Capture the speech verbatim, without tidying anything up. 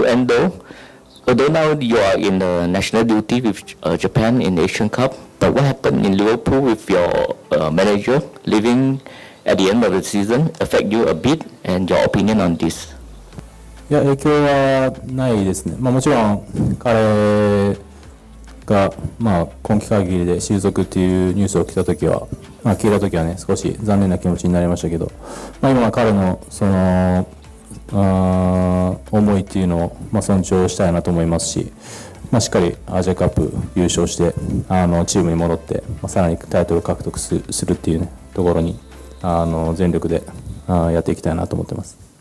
to Endo. Although now you are in the national duty with uh, Japan in Asian Cup, but what happened in Liverpool with your uh, manager leaving at the end of the season affect you a bit, and your opinion on this? いや、影響はないですね。まあ、もちろん彼が、まあ、今季限りで退くっていうニュースを聞いたときは、まあ、聞いたときはね、少し残念な気持ちになりましたけど、まあ、今は彼のそのあ思いっていうのを、まあ、尊重したいなと思いますし、まあ、しっかりアジアカップ優勝してあのチームに戻って、まあ、さらにタイトルを獲得するっていう、ね、ところにあの全力であやっていきたいなと思ってます。